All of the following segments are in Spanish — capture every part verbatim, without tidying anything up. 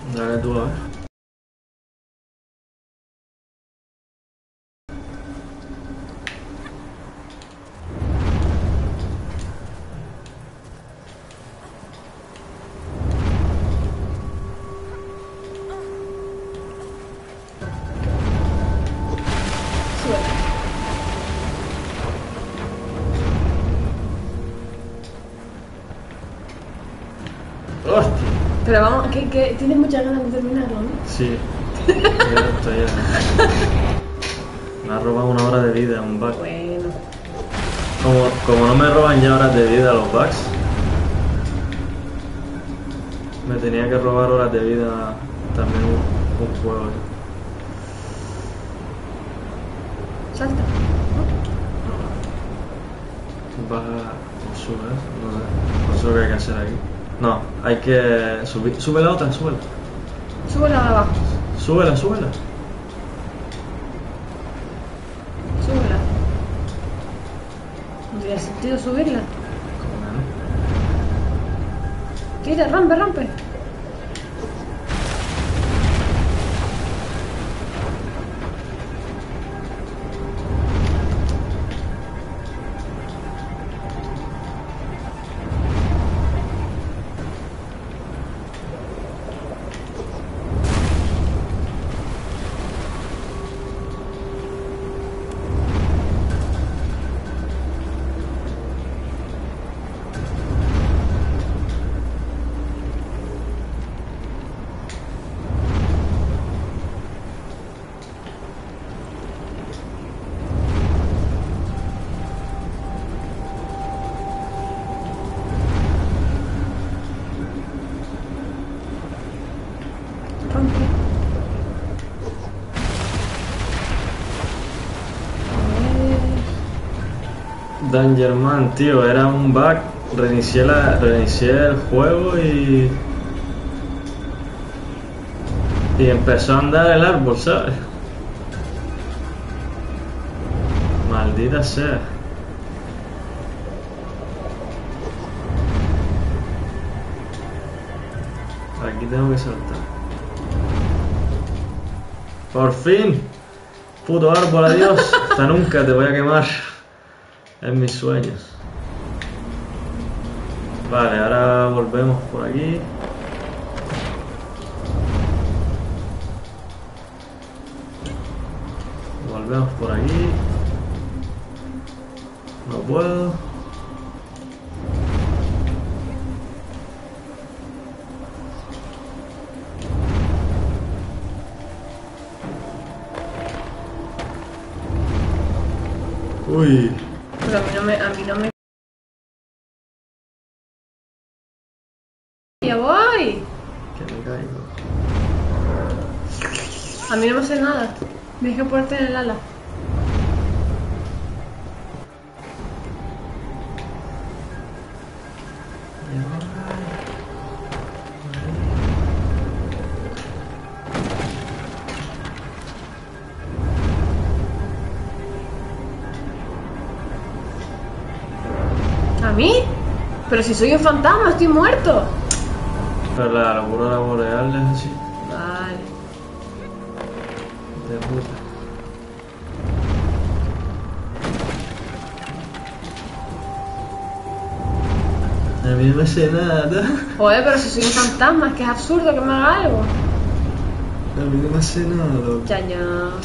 Dale tú a ver. ¡Hostia! Pero vamos, que, que tienes muchas ganas de terminarlo, ¿no? Sí. Ya estoy ya. Me ha robado una hora de vida un bug. Bueno. Como, como no me roban ya horas de vida los bugs, me tenía que robar horas de vida también un, un juego. ¿Eh? Salta. Baja o sube, no sé. No sé lo que hay que hacer aquí. No, hay que subir. Sube la otra, súbela. Súbela de abajo. Súbela, súbela. Súbela. ¿No tiene sentido subirla? Tira, rompe, rompe. Dangerman, tío, era un bug. Reinicié, la, reinicié el juego y... Y empezó a andar el árbol, ¿sabes? Maldita sea. Aquí tengo que saltar. Por fin. Puto árbol, adiós. Hasta nunca te voy a quemar. En mis sueños. Vale, ahora volvemos por aquí. Volvemos por aquí. No puedo. Uy. Pero a mí no me... A mí no me... ¡Ya voy! Que me caigo. A mí no me hace nada. Tienes que ponerte en el ala. ¿A mí? Pero si soy un fantasma, estoy muerto. Pero la locura boreal es así. Vale. De puta. A mí no me hace nada. Joder, pero si soy un fantasma, es que es absurdo que me haga algo. A mí no me hace nada, loco. Ya, ya.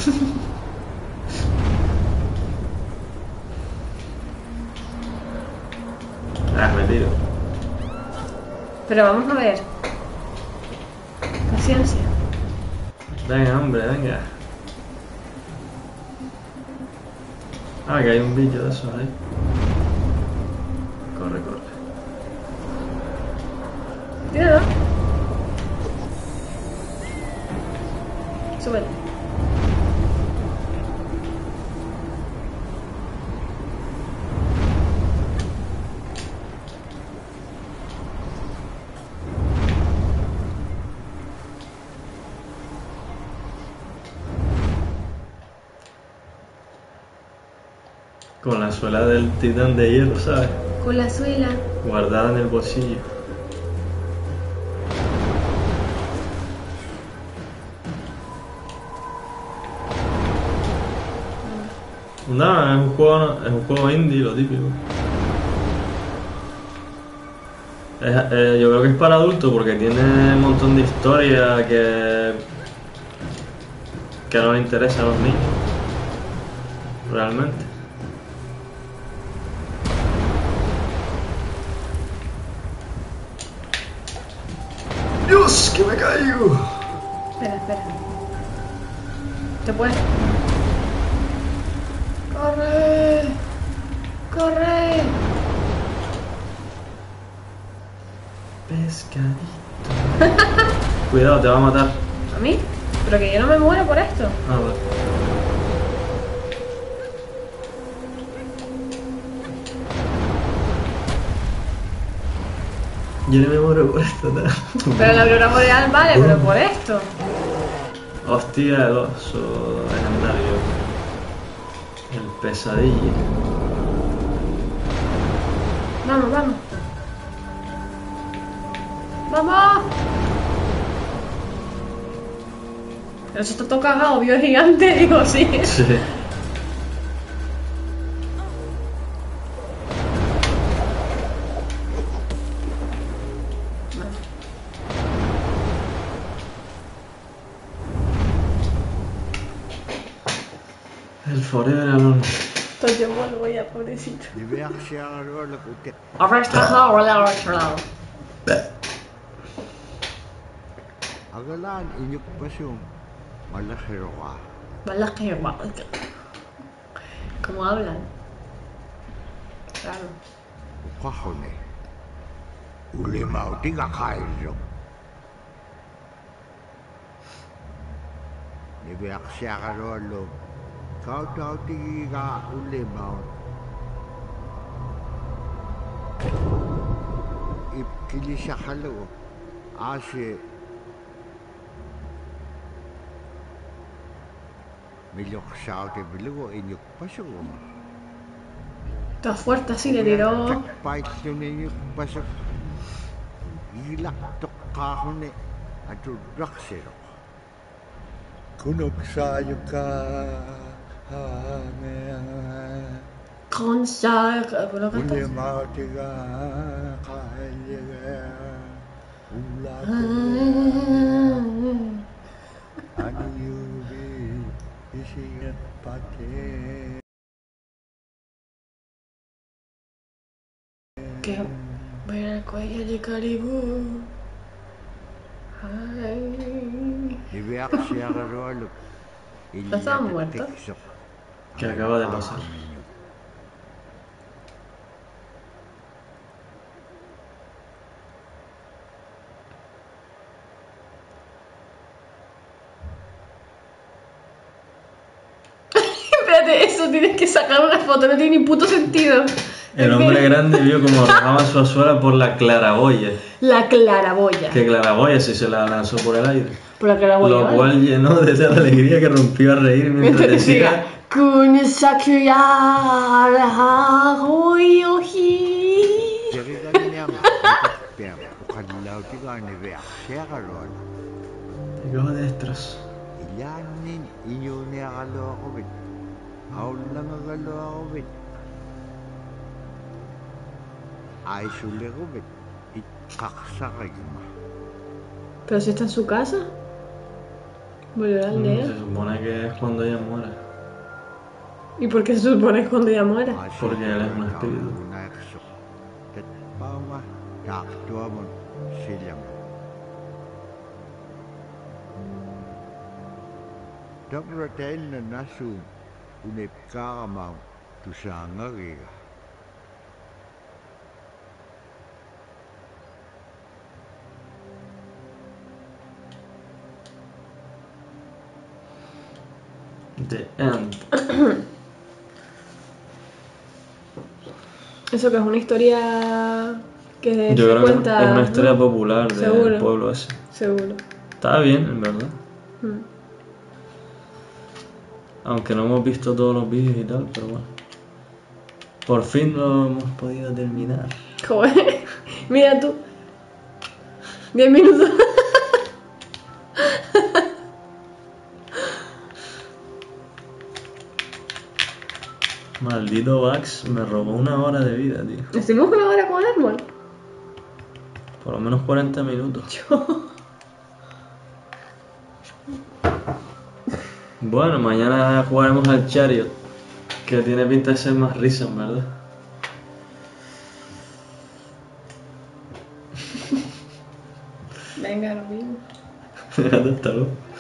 Ah, me tiro. Pero vamos a ver. Paciencia. Venga, hombre, venga. Ah, que hay un bicho de esos ahí. Corre, corre. Tíralo. Súbelo. Con la suela del titán de hielo, ¿sabes? Con la suela. Guardada en el bolsillo. No, es un juego, es un juego indie, lo típico. Es, eh, yo creo que es para adultos porque tiene un montón de historia que que no le interesa a los niños. Realmente. ¡Dios! ¡Que me caigo! Espera, espera. ¿Te puedes? ¡Corre! ¡Corre! Pescadito. Cuidado, te va a matar. ¿A mí? Pero que yo no me muero por esto. Ah, vale. Yo no me muero por esto, ¿no? Pero la aurora boreal vale, pero por esto. Hostia, el oso legendario. El pesadilla. Vamos, vamos. ¡Vamos! Pero eso está todo cagado, vio gigante, digo, sí. Sí. El Forever Alone. Entonces yo vuelvo ya, pobrecito. Diverserer lukut. Ahora está claro, ahora está claro. Agalan inyuk pasung. Malakhiroa. Malaki, ¿cómo hablan? Claro. Ukahone. Ulimau tiga kairo. Diverserer luk. Kau tahu tiga ulimau. Ipkili sakalo. Ashe. Milok saute bilugo inyuk pasung. Está fuerte así, le tiró. Paitun inyuk pasung. Ilak tokkahone. Atu raksero. Kunok sayo ka. Con sa, ¿lo cantas? Ulimau tiga kairo. Ulat. Anu yubi. Isigat pati. Que voy al cuello de Caribú. Ay. Diverserer luk. ¿Estaba muerto? Que acaba de pasar. Espérate, eso tienes que sacar una foto, no tiene ni puto sentido. El hombre grande vio como arrojaba su azuela por la claraboya. La claraboya. Que claraboya si se la lanzó por el aire. Por la claraboya. Lo ¿vale? cual llenó de tal alegría que rompió a reír mientras decía. Kun sakyara hoyohi. Te acabo de destrozar. Ilanin inyune agaloqubit. Aulang agaloqubit. Aisulegubit. Itkaqsaqigma. Pero si está en su casa. Volverá a Mm, leer. Se supone que es cuando ella muera. ¿Y por qué se supone que cuando ella muera? Porque él es un espíritu. Tetpauma taqtuamun silam. Tabratain na nasu unipkaramau tusangariga. The End. Eso que es una historia que Yo se creo cuenta. que es una historia popular del Seguro. pueblo ese. Seguro. Está bien, en verdad. Mm. Aunque no hemos visto todos los vídeos y tal, pero bueno. Por fin lo hemos podido terminar. Joder. Mira tú. Diez minutos. Maldito Vax me robó una hora de vida, tío. Estuvimos una hora con Armor. Por lo menos cuarenta minutos. Bueno, mañana jugaremos al Chariot, que tiene pinta de ser más risa, en verdad. Venga, lo mismo. Hasta luego.